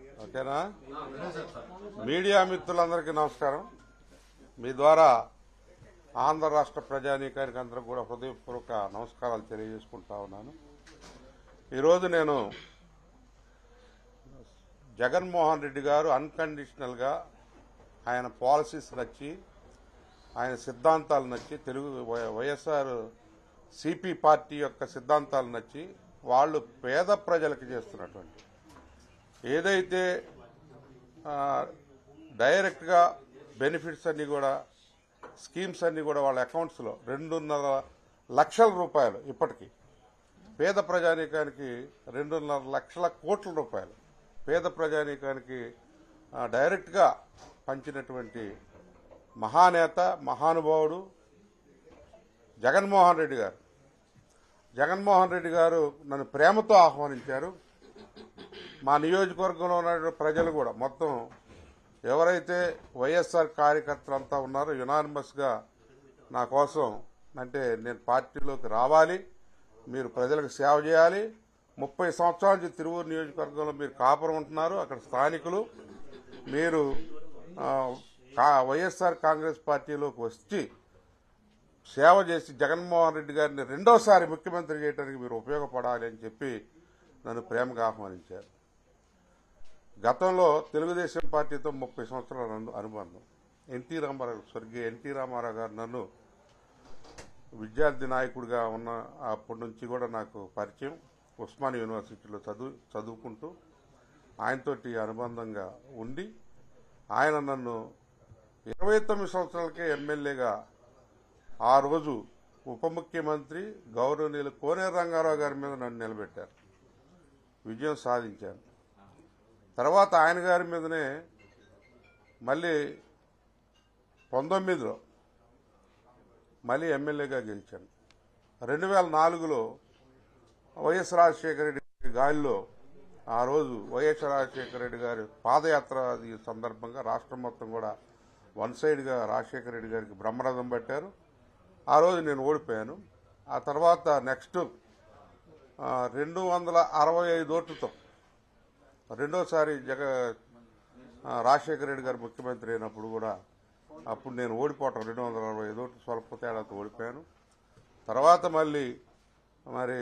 ఓకేనా? మీడియా మిత్రులందరికీ నమస్కారం. మీ ద్వారా ఆంధ్ర రాష్ట్ర ప్రజానీకానికి అందరూ కూడా హృదయపూర్వక నమస్కారాలు తెలియజేసుకుంటా ఉన్నాను. ఈరోజు నేను జగన్మోహన్ రెడ్డి గారు అన్కండిషనల్గా ఆయన పాలసీస్ నచ్చి, ఆయన సిద్ధాంతాలు నచ్చి, తెలుగు వైఎస్ఆర్ సిపి పార్టీ యొక్క సిద్ధాంతాలు నచ్చి, వాళ్ళు పేద ప్రజలకు చేస్తున్నటువంటి ఏదైతే డైరెక్ట్గా బెనిఫిట్స్ అన్నీ కూడా, స్కీమ్స్ అన్నీ కూడా వాళ్ళ అకౌంట్స్లో 2.5 లక్షల రూపాయలు, ఇప్పటికీ పేద ప్రజానీకానికి 2.5 లక్షల కోట్ల రూపాయలు పేద ప్రజానీకానికి డైరెక్ట్గా పంచినటువంటి మహానేత, మహానుభావుడు జగన్మోహన్ రెడ్డి గారు. జగన్మోహన్ రెడ్డి గారు నన్ను ప్రేమతో ఆహ్వానించారు. మా నియోజకవర్గంలో ఉన్న ప్రజలు కూడా మొత్తం ఎవరైతే వైఎస్ఆర్ కార్యకర్తలంతా ఉన్నారో యునానిమస్గా నా కోసం, అంటే నేను పార్టీలోకి రావాలి, మీరు ప్రజలకు సేవ చేయాలి, 30 సంవత్సరాల నుంచి తిరువూరు నియోజకవర్గంలో మీరు కాపురం ఉంటున్నారు, అక్కడ స్థానికులు, మీరు వైఎస్ఆర్ కాంగ్రెస్ పార్టీలోకి వచ్చి సేవ చేసి జగన్మోహన్ రెడ్డి గారిని రెండోసారి ముఖ్యమంత్రి చేయడానికి మీరు ఉపయోగపడాలి అని చెప్పి నన్ను ప్రేమగా ఆహ్వానించారు. గతంలో తెలుగుదేశం పార్టీతో 30 సంవత్సరాల అనుబంధం. స్వర్గీయ ఎన్టీ రామారావు గారు నన్ను విద్యార్థి నాయకుడిగా ఉన్న అప్పటి నుంచి కూడా నాకు పరిచయం. ఉస్మానియా యూనివర్సిటీలో చదువుకుంటూ ఆయనతోటి అనుబంధంగా ఉండి, ఆయన నన్ను 29 సంవత్సరాలకే ఎమ్మెల్యేగా, ఆ రోజు ఉప ముఖ్యమంత్రి గౌరవనీయులు కోనేరు రంగారావు గారి మీద నన్ను నిలబెట్టారు. విజయం సాధించాను. తర్వాత ఆయన గారి మీదనే మళ్ళీ 19లో మళ్ళీ ఎమ్మెల్యేగా గెలిచాను. 2004లో వైఎస్ రాజశేఖర రెడ్డి గాలిలో, ఆ రోజు వైఎస్ రాజశేఖర రెడ్డి గారి పాదయాత్ర సందర్భంగా రాష్ట్రం మొత్తం కూడా వన్ సైడ్గా రాజశేఖర రెడ్డి గారికి బ్రహ్మరథం పట్టారు. ఆ రోజు నేను ఓడిపోయాను. ఆ తర్వాత నెక్స్ట్ 265 ఓట్లతో రెండోసారి రాజశేఖర రెడ్డి గారు ముఖ్యమంత్రి అయినప్పుడు కూడా అప్పుడు నేను ఓడిపోవటం 265 ఓట్లు స్వల్ప తేడాతో ఓడిపోయాను. తర్వాత మళ్ళీ మరి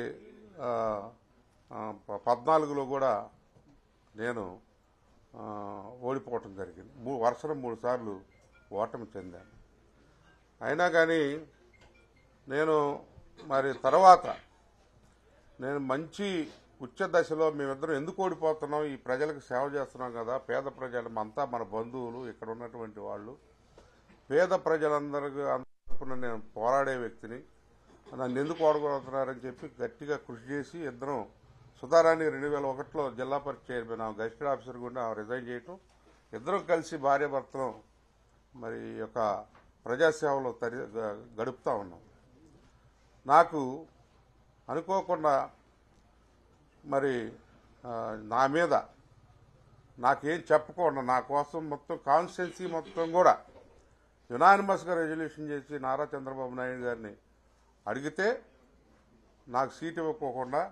14లో కూడా నేను ఓడిపోవటం జరిగింది. వరుసలో 3 సార్లు ఓటమి చెందాను. అయినా కానీ నేను మరి తర్వాత నేను మంచి ఉచ్చ దశలో మేమిద్దరం ఎందుకు ఓడిపోతున్నాం, ఈ ప్రజలకు సేవ చేస్తున్నాం కదా, పేద ప్రజలు అంతా మన బంధువులు, ఇక్కడ ఉన్నటువంటి వాళ్ళు, పేద ప్రజలందరికీ తరపున నేను పోరాడే వ్యక్తిని, నన్ను ఎందుకు ఓడగొడుతున్నారని చెప్పి గట్టిగా కృషి చేసి ఇద్దరం, సుధారాణి 2001లో Zilla Parishad chairman, gazetted officer కూడా రిజైన్ చేయటం, ఇద్దరం కలిసి భార్యాభర్తలం మరి యొక్క ప్రజాసేవలో గడుపుతా ఉన్నాం. నాకు అనుకోకుండా మరి నా మీద నాకేం చెప్పకుండా నా కోసం మొత్తం కాన్స్టిట్యున్సీ మొత్తం కూడా యునానిమస్గా రెజల్యూషన్ చేసి నారా చంద్రబాబు నాయుడు గారిని అడిగితే నాకు సీట్ ఇవ్వకోకుండా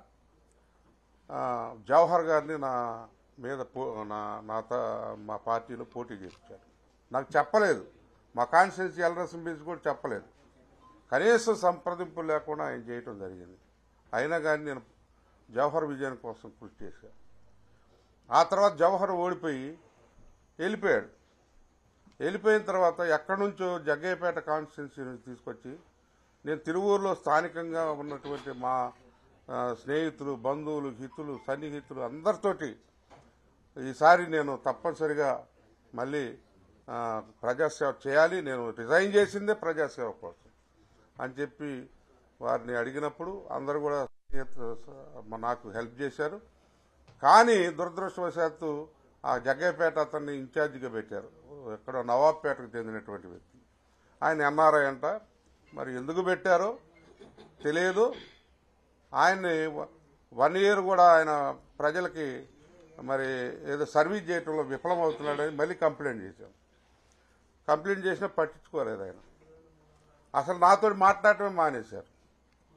జవహర్ గారిని నా మీద మా పార్టీలో పోటీ చేయించారు. నాకు చెప్పలేదు, మా కాన్స్టిట్యున్సీ ఎల్రసం బీచ్ కూడా చెప్పలేదు. కనీసం సంప్రదింపులు లేకుండా ఆయన చేయటం జరిగింది. అయినా కానీ నేను జవహర్ విజయం కోసం కృషి చేశాను. ఆ తర్వాత జవహర్ ఓడిపోయి వెళ్ళిపోయాడు. వెళ్ళిపోయిన తర్వాత ఎక్కడి నుంచో జగ్గయ్యపేట కాన్స్టిట్యున్సీ నుంచి తీసుకొచ్చి నేను తిరువూరులో స్థానికంగా ఉన్నటువంటి మా స్నేహితులు, బంధువులు, హితులు, సన్నిహితులు అందరితోటి ఈసారి నేను తప్పనిసరిగా మళ్ళీ ప్రజాసేవ చేయాలి, నేను రిజైన్ చేసిందే ప్రజాసేవ కోసం అని చెప్పి వారిని అడిగినప్పుడు అందరూ కూడా నాకు హెల్ప్ చేశారు. కానీ దురదృష్టవశాత్తు ఆ జగ్గయ్యపేట అతన్ని ఇన్ఛార్జిగా పెట్టారు. ఎక్కడ నవాబ్పేటకు చెందినటువంటి వ్యక్తి. ఆయన ఎన్ఆర్ఐ అంట, మరి ఎందుకు పెట్టారో తెలియదు. ఆయన్ని 1 ఇయర్ కూడా ఆయన ప్రజలకి మరి ఏదో సర్వీస్ చేయడంలో విఫలమవుతున్నాడని మళ్ళీ కంప్లైంట్ చేశాం. కంప్లైంట్ చేసినా పట్టించుకోలేదు ఆయన. అసలు నాతో మాట్లాడటమే మానేశారు.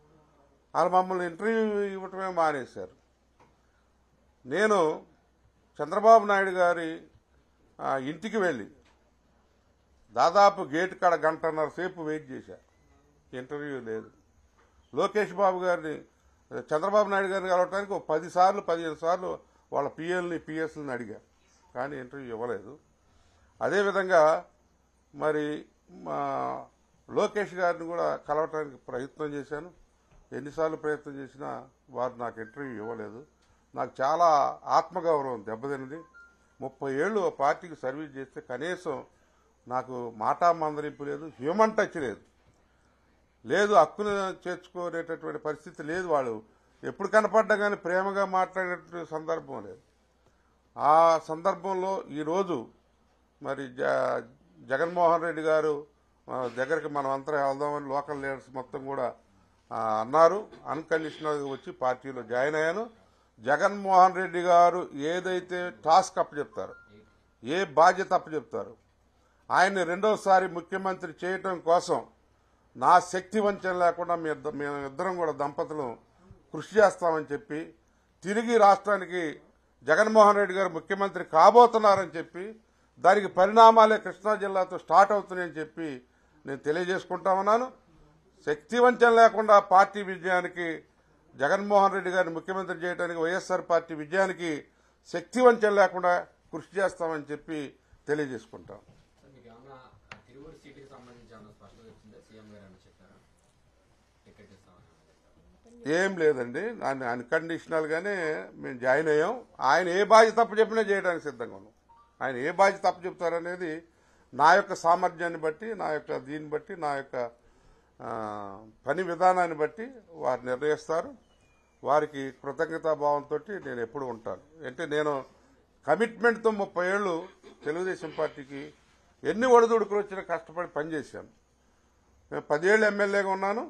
వాళ్ళు మమ్మల్ని ఇంటర్వ్యూ ఇవ్వటమే మానేశారు. నేను చంద్రబాబు నాయుడు గారి ఇంటికి వెళ్ళి దాదాపు గేటు కాడ గంటన్నర సేపు వెయిట్ చేశా, ఇంటర్వ్యూ లేదు. లోకేష్ బాబు గారిని చంద్రబాబు నాయుడు గారిని కలవటానికి 10 సార్లు 15 సార్లు వాళ్ళ పిఎల్ని పిఎస్ని అడిగా, కానీ ఇంటర్వ్యూ ఇవ్వలేదు. అదేవిధంగా మరి లోకేష్ గారిని కూడా కలవటానికి ప్రయత్నం చేశాను. ఎన్నిసార్లు ప్రయత్నం చేసినా వారు నాకు ఇంటర్వ్యూ ఇవ్వలేదు. నాకు చాలా ఆత్మగౌరవం దెబ్బతిన్నది. 30 ఏళ్ళు పార్టీకి సర్వీస్ చేస్తే కనీసం నాకు మాటా మందరింపు లేదు, హ్యూమన్ టచ్ లేదు, హక్కును చేర్చుకునేటటువంటి పరిస్థితి లేదు. వాళ్ళు ఎప్పుడు కనపడ్డా కానీ ప్రేమగా మాట్లాడేటువంటి సందర్భం లేదు. ఆ సందర్భంలో ఈరోజు మరి జగన్మోహన్ రెడ్డి గారు దగ్గరికి మనం అంతా వెళ్దామని లోకల్ లీడర్స్ మొత్తం కూడా అన్నారు. అన్కండిషనల్గా వచ్చి పార్టీలో జాయిన్ అయ్యాను. జగన్మోహన్ రెడ్డి గారు ఏదైతే టాస్క్ అప్పచెప్తారో, ఏ బాధ్యత అప్పచెప్తారో, ఆయన్ని రెండోసారి ముఖ్యమంత్రి చేయటం కోసం నా శక్తి వంచన లేకుండా మేమిద్దరం కూడా దంపతులు కృషి చేస్తామని చెప్పి, తిరిగి రాష్ట్రానికి జగన్మోహన్ రెడ్డి గారు ముఖ్యమంత్రి కాబోతున్నారని చెప్పి, దానికి పరిణామాలే కృష్ణా జిల్లాతో స్టార్ట్ అవుతున్నాయని చెప్పి నేను తెలియజేసుకుంటామన్నాను. శక్తి వంచన లేకుండా పార్టీ విజయానికి, జగన్మోహన్ రెడ్డి గారిని ముఖ్యమంత్రి చేయడానికి, వైఎస్ఆర్ పార్టీ విజయానికి శక్తి వంచన లేకుండా కృషి చేస్తామని చెప్పి తెలియజేసుకుంటాం. ఏం లేదండి, అన్కండిషనల్ గానే మేము జాయిన్ అయ్యాం. ఆయన ఏ బాధ్యత తప్పు చెప్పినా చేయడానికి సిద్ధంగా ఉన్నాం. ఆయన ఏ బాధ్యత తప్పు చెప్తారనేది నా యొక్క సామర్థ్యాన్ని బట్టి, నా యొక్క దీన్ని బట్టి, నా యొక్క పని విధానాన్ని బట్టి వారు నిర్ణయిస్తారు. వారికి కృతజ్ఞతాభావంతో నేను ఎప్పుడు ఉంటాను. అంటే నేను కమిట్మెంట్తో 30 ఏళ్ళు తెలుగుదేశం పార్టీకి ఎన్ని ఒడిదుడుకులు వచ్చినా కష్టపడి పనిచేశాను. నేను 10 ఏళ్ళు ఎమ్మెల్యేగా ఉన్నాను,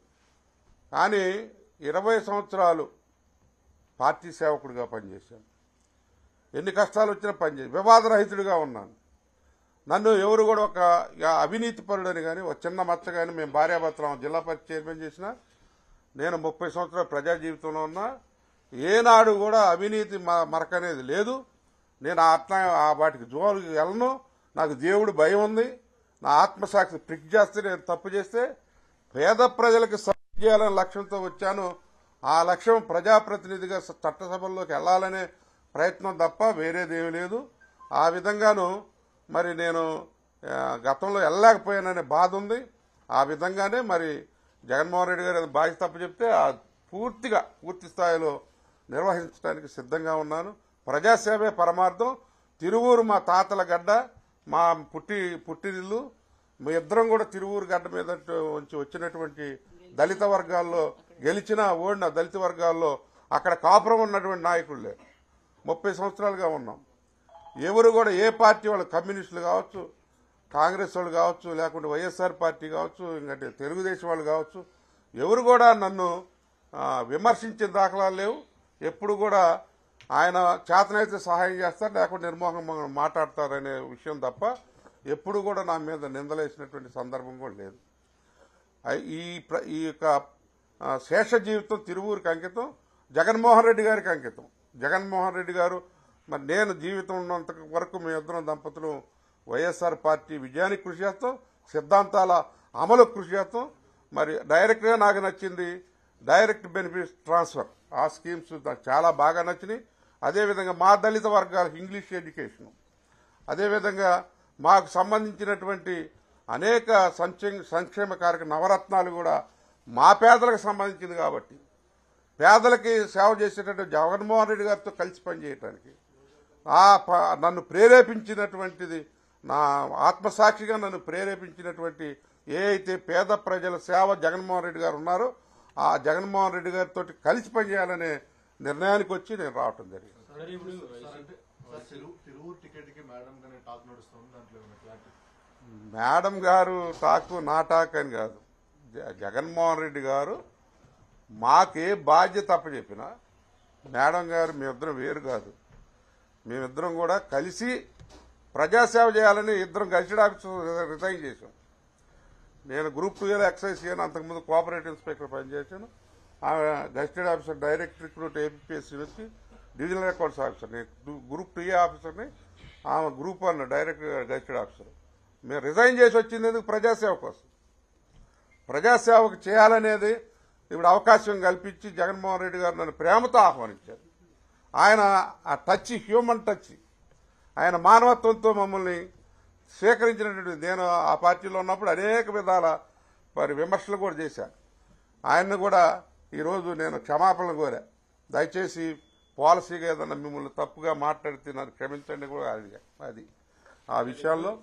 కానీ 20 సంవత్సరాలు పార్టీ సేవకుడిగా పనిచేశాను. ఎన్ని కష్టాలు వచ్చినా పనిచేసి వివాదరహితుడిగా ఉన్నాను. నన్ను ఎవరు కూడా ఒక అవినీతి పరుడని కానీ, ఒక చిన్న మచ్చ కానీ, మేము భార్యాభర్తలం జిల్లా పరిషత్ చైర్మన్ చేసిన, నేను 30 సంవత్సరాల ప్రజా జీవితంలో ఉన్నా, ఏనాడు కూడా అవినీతి మరకనేది లేదు. నేను అట్లా వాటికి జోలికి వెళ్ళను. నాకు దేవుడు భయం ఉంది. నా ఆత్మసాక్షి ప్రిక్ చేస్తే, నేను తప్పు చేస్తే పేద ప్రజలకు సర్వీస్ చేయాలనే లక్ష్యంతో వచ్చాను. ఆ లక్ష్యం ప్రజాప్రతినిధిగా చట్టసభల్లోకి వెళ్లాలనే ప్రయత్నం తప్ప వేరేదేమీ లేదు. ఆ విధంగాను మరి నేను గతంలో వెళ్ళలేకపోయాననే బాధ ఉంది. ఆ విధంగానే మరి జగన్మోహన్ రెడ్డి గారు బాధ్యత తప్పు చెప్తే పూర్తి స్థాయిలో నిర్వహించడానికి సిద్ధంగా ఉన్నాను. ప్రజాసేవే పరమార్థం. తిరువూరు మా తాతల గడ్డ, మా పుట్టినిల్లు. మీ ఇద్దరం కూడా తిరువూరు గడ్డ మీద వచ్చినటువంటి దళిత వర్గాల్లో గెలిచిన ఓడిన దళిత వర్గాల్లో అక్కడ కాపురం ఉన్నటువంటి నాయకులు లేరు. 30 సంవత్సరాలుగా ఉన్నాం. ఎవరు కూడా ఏ పార్టీ వాళ్ళు, కమ్యూనిస్టులు కావచ్చు, కాంగ్రెస్ వాళ్ళు కావచ్చు, లేకుంటే వైఎస్ఆర్ పార్టీ కావచ్చు, ఇంకంటే తెలుగుదేశం వాళ్ళు కావచ్చు, ఎవరు కూడా నన్ను విమర్శించిన దాఖలాలు లేవు. ఎప్పుడు కూడా ఆయన చేతనైతే సహాయం చేస్తారు, లేకుంటే నిర్మోహంగా మాట్లాడతారనే విషయం తప్ప ఎప్పుడు కూడా నా మీద నిందలేసినటువంటి సందర్భం కూడా లేదు. ఈ యొక్క శేష జీవితం తిరువూరుకి అంకితం, జగన్మోహన్ రెడ్డి గారికి అంకితం. జగన్మోహన్ రెడ్డి గారు మరి నేను జీవితం ఉన్నంత వరకు మేమిద్దరం దంపతులు వైఎస్ఆర్ పార్టీ విజయానికి కృషి చేస్తాం, సిద్ధాంతాల అమలుకు కృషి చేస్తాం. మరి డైరెక్ట్గా నాకు నచ్చింది డైరెక్ట్ బెనిఫిట్స్ ట్రాన్స్ఫర్. ఆ స్కీమ్స్ నాకు చాలా బాగా నచ్చినాయి. అదేవిధంగా మా దళిత వర్గాలకు ఇంగ్లీష్ ఎడ్యుకేషన్, అదేవిధంగా మాకు సంబంధించినటువంటి అనేక సంక్షేమ కార్యక్రమ నవరత్నాలు కూడా మా పేదలకు సంబంధించింది కాబట్టి, పేదలకి సేవ చేసేటట్టు జగన్మోహన్ రెడ్డి గారితో కలిసి పనిచేయటానికి నన్ను ప్రేరేపించినటువంటిది, నా ఆత్మసాక్షిగా నన్ను ప్రేరేపించినటువంటి ఏ అయితే పేద ప్రజల సేవ జగన్మోహన్ రెడ్డి గారు ఉన్నారో, ఆ జగన్మోహన్ రెడ్డి గారితో కలిసి పనిచేయాలనే నిర్ణయానికి వచ్చి నేను రావటం జరిగింది. మేడం గారు టాక్ నా టాక్ అని కాదు. జగన్మోహన్ రెడ్డి గారు మాకే బాధ్యత అప్పచెప్పినా, మేడం గారు మేమిద్దరం వేరు కాదు. మేమిద్దరం కూడా కలిసి ప్రజాసేవ చేయాలని ఇద్దరం గజిటెడ్ ఆఫీసర్ రిజైన్ చేశాం. నేను గ్రూప్ 2లో ఎక్సైజ్ చేయను, అంతకుముందు కోఆపరేటివ్ ఇన్స్పెక్టర్ పనిచేశాను. Gazetted officer direct recruit APSC వచ్చి డివిజనల్ రికార్డ్స్ ఆఫీసర్ని, గ్రూప్ 2A ఆఫీసర్ని, ఆమె గ్రూప్ 1 డైరెక్ట్ గెస్టెడ్ ఆఫీసర్. మేము రిజైన్ చేసి వచ్చింది ఎందుకు? ప్రజాసేవ కోసం. ప్రజాసేవకు చేయాలనేది ఇప్పుడు అవకాశం కల్పించి జగన్మోహన్ రెడ్డి గారు నన్ను ప్రేమతో ఆహ్వానించారు. ఆయన ఆ టచ్, హ్యూమన్ టచ్, ఆయన మానవత్వంతో మమ్మల్ని స్వీకరించినటువంటి, నేను ఆ పార్టీలో ఉన్నప్పుడు అనేక విధాల మరి విమర్శలు కూడా చేశాను. ఆయన్ని కూడా ఈరోజు నేను క్షమాపణలు కోరా. దయచేసి పాలసీగా ఏదన్నా మిమ్మల్ని తప్పుగా మాట్లాడితే నన్ను క్షమించండి కూడా. అది ఆ విషయాల్లో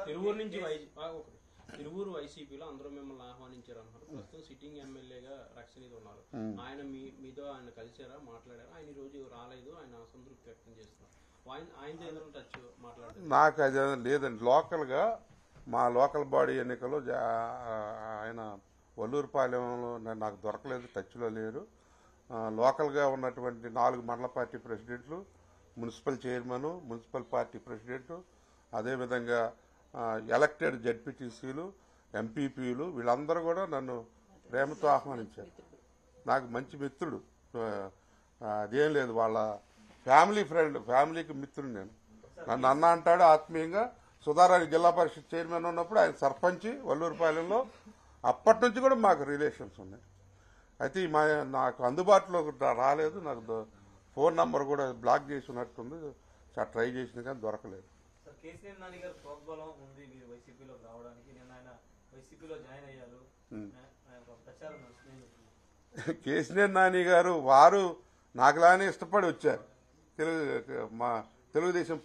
తిరువూరు వైసీపీలో అందరూ మిమ్మల్ని ఆహ్వానించారు అన్నారు. ప్రస్తుతం సిట్టింగ్ ఎమ్మెల్యేగా రక్షణీది ఉన్నారు. ఆయన మీతో ఆయన కలిసారా, మాట్లాడారా? ఆయన ఈ రోజు రాలేదు, ఆయన అసంతృప్తి వ్యక్తం చేస్తున్నారు. ఆయనతో ఏదైనా టచ్ మాట్లాడారు? నాకు అది లేదండి. లోకల్గా మా లోకల్ బాడీ ఎన్నికలు ఆయన వల్లూరుపాలెంలో నాకు దొరకలేదు, టచ్లో లేరు. లోకల్గా ఉన్నటువంటి 4 మండల పార్టీ ప్రెసిడెంట్లు, municipal chairman, municipal party president, అదేవిధంగా ఎలక్టెడ్ జడ్పీటీసీలు, ఎంపీపీలు, వీళ్ళందరూ కూడా నన్ను ప్రేమతో ఆహ్వానించారు. నాకు మంచి మిత్రుడు, అదేం లేదు, వాళ్ళ ఫ్యామిలీ ఫ్రెండ్, ఫ్యామిలీకి మిత్రుడు నేను. నన్ను అన్న అంటాడు ఆత్మీయంగా. సుధారాణి జిల్లా పరిషత్ చైర్మన్ ఉన్నప్పుడు ఆయన సర్పంచి వల్లూరుపాలెంలో, అప్పటి నుంచి కూడా మాకు రిలేషన్స్ ఉన్నాయి. అయితే నాకు అందుబాటులో రాలేదు. నాకు ఫోన్ నంబర్ కూడా బ్లాక్ చేసి ఉన్నట్టుంది. ట్రై చేసింది కానీ దొరకలేదు. కేసీఆర్ నాని గారు ప్రోద్బలం ఉంది మీరు వైసీపీలోకి రావడానికి. నేను ఆయన వైసీపీలో జాయిన్ అయ్యారు, ప్రచారం నడుస్తుంది. కేసీఆర్ నాని గారు వారు నాకులానే ఇష్టపడి వచ్చారు. మా తెలుగుదేశం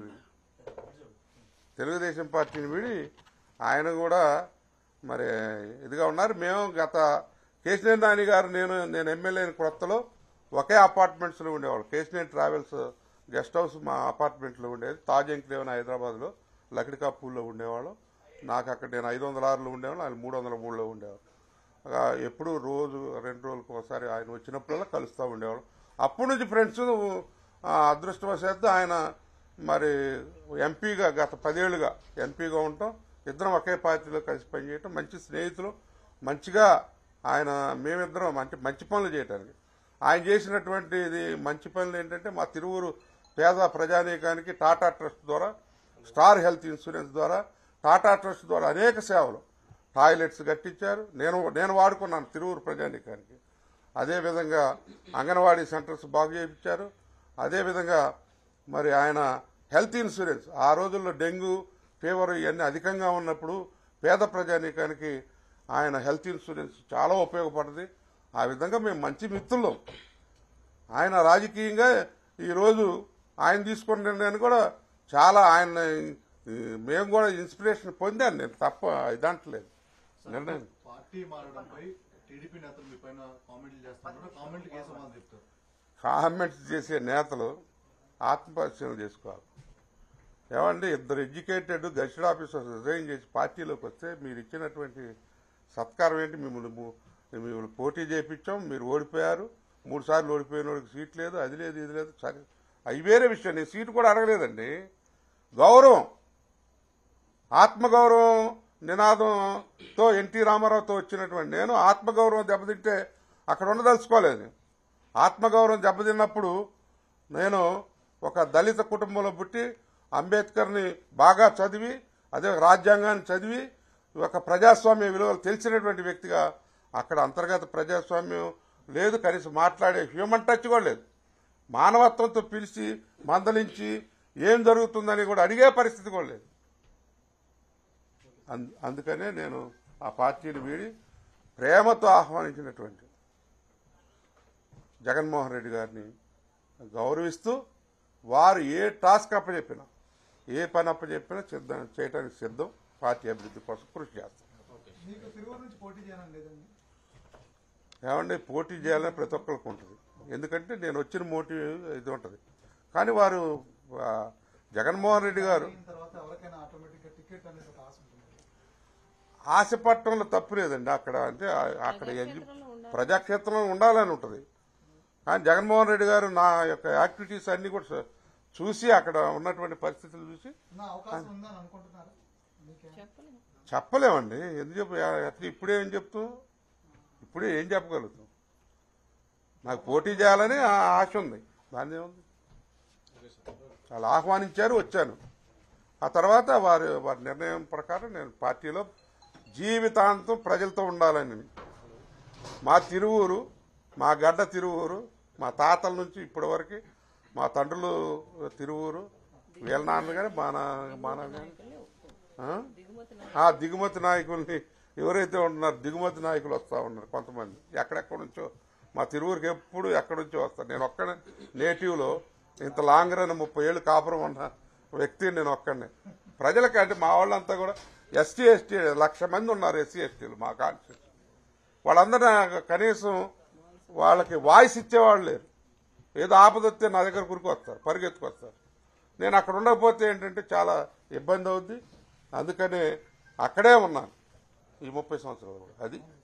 పార్టీని వీడి ఆయన కూడా మరి ఇదిగా ఉన్నారు. మేము గత కేసీఆర్ నాని గారు నేను ఎమ్మెల్యే కొత్తలో ఒకే అపార్ట్మెంట్స్లో ఉండేవాళ్ళు. కేసీఆర్ ట్రావెల్స్ గెస్ట్ హౌస్ మా అపార్ట్మెంట్లో ఉండేది. తాజ్ ఎంక్లేవ్ హైదరాబాద్లో లక్డికాపూల్లో ఉండేవాళ్ళు. నాకు అక్కడ నేను 506లో ఉండేవాళ్ళు, ఆయన 303లో ఉండేవాళ్ళు. ఎప్పుడు రోజు 2 రోజులకు ఒకసారి ఆయన వచ్చినప్పుడల్లా కలుస్తూ ఉండేవాళ్ళు. అప్పటి నుంచి ఫ్రెండ్స్. అదృష్టవశాత్తు ఆయన మరి ఎంపీగా గత 10 ఏళ్లుగా ఎంపీగా ఉంటాం. ఇద్దరం ఒకే పార్టీలో కలిసి పనిచేయటం, మంచి స్నేహితులు. మంచిగా ఆయన మేమిద్దరం అంటే మంచి పనులు చేయటానికి ఆయన చేసినటువంటి మంచి పనులు ఏంటంటే, మా తిరువూరు పేద ప్రజానీకానికి టాటా ట్రస్ట్ ద్వారా, స్టార్ హెల్త్ ఇన్సూరెన్స్ ద్వారా, టాటా ట్రస్ట్ ద్వారా అనేక సేవలు, టాయిలెట్స్ కట్టించారు. నేను వాడుకున్నాను తిరువూరు ప్రజానీకానికి. అదేవిధంగా అంగన్వాడీ సెంటర్స్ బాగు చేయించారు. అదేవిధంగా మరి ఆయన హెల్త్ ఇన్సూరెన్స్, ఆ రోజుల్లో డెంగ్యూ ఫీవర్ ఇవన్నీ అధికంగా ఉన్నప్పుడు పేద ప్రజానీకానికి ఆయన హెల్త్ ఇన్సూరెన్స్ చాలా ఉపయోగపడింది. ఆ విధంగా మేము మంచి మిత్రులం. ఆయన రాజకీయంగా ఈరోజు ఆయన తీసుకున్న నిర్ణయాన్ని కూడా చాలా ఆయన మేము కూడా ఇన్స్పిరేషన్ పొందాను. నేను తప్ప ఇదంటలేదు నిర్ణయం. పార్టీ మారడంపై టీడీపీ నేతలు మీ పైన కామెంట్లు చేస్తున్నారు. కామెంట్కి ఏ సమాధానం చెప్తారు? కామెంట్స్ చేసే నేతలు ఆత్మపరిశీలన చేసుకోవాలి. ఏమండి, 2 ఎడ్యుకేటెడ్ గెస్టెడ్ ఆఫీసర్స్ రిజైన్ చేసి పార్టీలోకి వస్తే మీరు ఇచ్చినటువంటి సత్కారం ఏంటి? మిమ్మల్ని పోటీ చేయించాం, మీరు ఓడిపోయారు. 3 సార్లు ఓడిపోయిన వాడికి సీట్ లేదు, అది లేదు, ఇది లేదు. సరే, అవి వేరే విషయం. నేను సీటు కూడా అడగలేదండి. గౌరవం, ఆత్మగౌరవం నినాదంతో ఎన్టీ రామారావుతో వచ్చినటువంటి నేను ఆత్మగౌరవం దెబ్బతింటే అక్కడ ఉండదలుచుకోలేదు. ఆత్మగౌరవం దెబ్బతిన్నప్పుడు నేను ఒక దళిత కుటుంబంలో పుట్టి అంబేద్కర్ని బాగా చదివి, అదే రాజ్యాంగాన్ని చదివి, ఒక ప్రజాస్వామ్య విలువలు తెలిసినటువంటి వ్యక్తిగా అక్కడ అంతర్గత ప్రజాస్వామ్యం లేదు, కనీసం మాట్లాడే హ్యూమన్ టచ్ కూడా లేదు. మానవత్వంతో పిలిచి మందలించి ఏం జరుగుతుందని కూడా అడిగే పరిస్థితి కూడా లేదు. అందుకనే నేను ఆ పార్టీని వీడి ప్రేమతో ఆహ్వానించినటువంటి జగన్మోహన్ రెడ్డి గారిని గౌరవిస్తూ, వారు ఏ టాస్క్ అప్పచెప్పినా, ఏ పని అప్పచెప్పినా చేయడానికి సిద్ధం. పార్టీ అభివృద్ధి కోసం కృషి చేస్తాం. ఏమండి, పోటీ చేయాలని ప్రతి ఒక్కరికి ఉంటుంది. ఎందుకంటే నేను వచ్చిన మోటివ్ ఇది ఉంటుంది. కానీ వారు జగన్మోహన్ రెడ్డి గారు ఆశపట్టడంలో తప్పు లేదండి. అక్కడ అంటే అక్కడ ప్రజాక్షేత్రంలో ఉండాలని ఉంటుంది. కానీ జగన్మోహన్ రెడ్డి గారు నా యొక్క యాక్టివిటీస్ అన్ని కూడా చూసి, అక్కడ ఉన్నటువంటి పరిస్థితులు చూసి చెప్పలేమండి. ఎందుకు ఇప్పుడే ఏం చెప్తాం? ఇప్పుడే ఏం చెప్పగలుగుతాం? నాకు పోటీ చేయాలని ఆశ ఉంది. దాన్ని ఏముంది, ఓకే సార్. వాళ్ళు ఆహ్వానించారు, వచ్చాను. ఆ తర్వాత వారి నిర్ణయం ప్రకారం నేను పార్టీలో జీవితాంతం ప్రజలతో ఉండాలని. మా తిరువూరు, మా గడ్డ తిరువూరు, మా తాతల నుంచి ఇప్పటి వరకు మా తండ్రులు తిరువూరు, వీళ్ళ నాన్న కానీ మా నాన్న కానీ దిగుమతి నాయకుల్ని ఎవరైతే ఉంటున్నారో దిగుమతి నాయకులు వస్తూ ఉన్నారు కొంతమంది ఎక్కడెక్కడి నుంచో. మా తిరువూరుకి ఎప్పుడు ఎక్కడి నుంచో వస్తాను. నేను ఒక్కడే నేటివ్లో ఇంత లాంగ్ రన్ 30 ఏళ్ళు కాపురం ఉన్న వ్యక్తి నేను ఒక్కడే. ప్రజలకి అంటే మా వాళ్ళంతా కూడా ఎస్టీ ఎస్టీ 1,00,000 మంది ఉన్నారు, ఎస్సీ ఎస్టీలు మా కాన్స్టిట్యూషన్. వాళ్ళందరూ కనీసం వాళ్ళకి వాయిస్ ఇచ్చేవాళ్ళు లేరు. ఏదో ఆపదొస్తే నా దగ్గర కురికి వస్తారు, పరిగెత్తుకొస్తారు. నేను అక్కడ ఉండకపోతే ఏంటంటే చాలా ఇబ్బంది అవుద్ది. అందుకనే అక్కడే ఉన్నాను ఈ 30 సంవత్సరాలు కూడా. అది